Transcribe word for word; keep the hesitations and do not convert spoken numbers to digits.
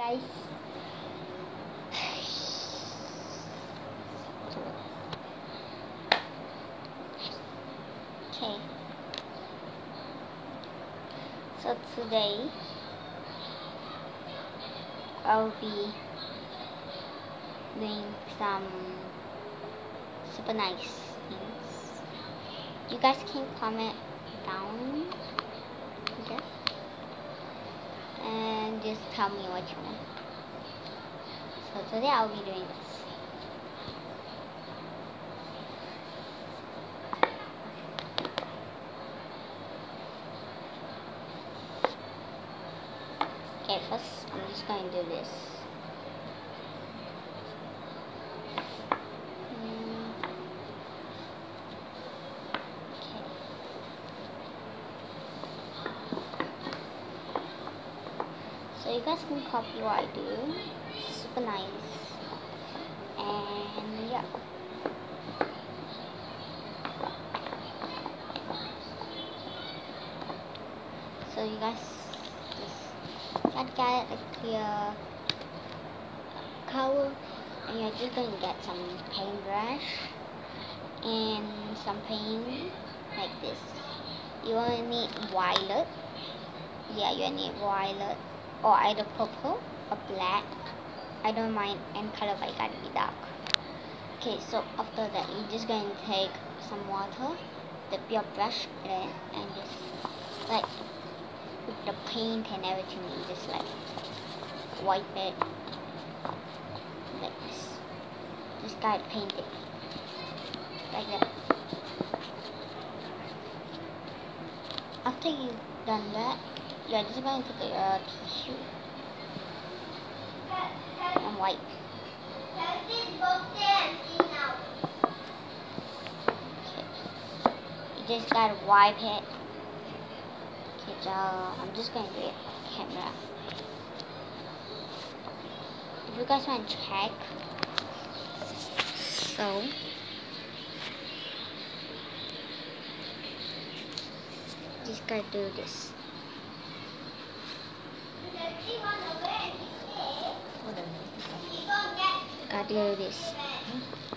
guys. Okay. So today I'll be doing some super nice things. You guys can comment down, I guess, and just tell me what you want. So today I'll be doing this. Okay, first I'm just going to do this. Mm. Okay. So you guys can copy what I do. Super nice. And yeah. So you guys just gotta get a clear color, and you're just going to get some paintbrush and some paint like this. You will need violet. Yeah, you need violet or either purple or black. I don't mind any color, but it gotta be dark. Okay, so after that, you're just going to take some water, dip your brush in it, and just like with the paint and everything, you just like wipe it like this. Just gotta paint it like that. After you've done that, you're just going to take a tissue and wipe. Okay. You just gotta wipe it. Okay, so I'm just going to do it on camera. If you guys want to check, so just gotta do this. Gotta do this.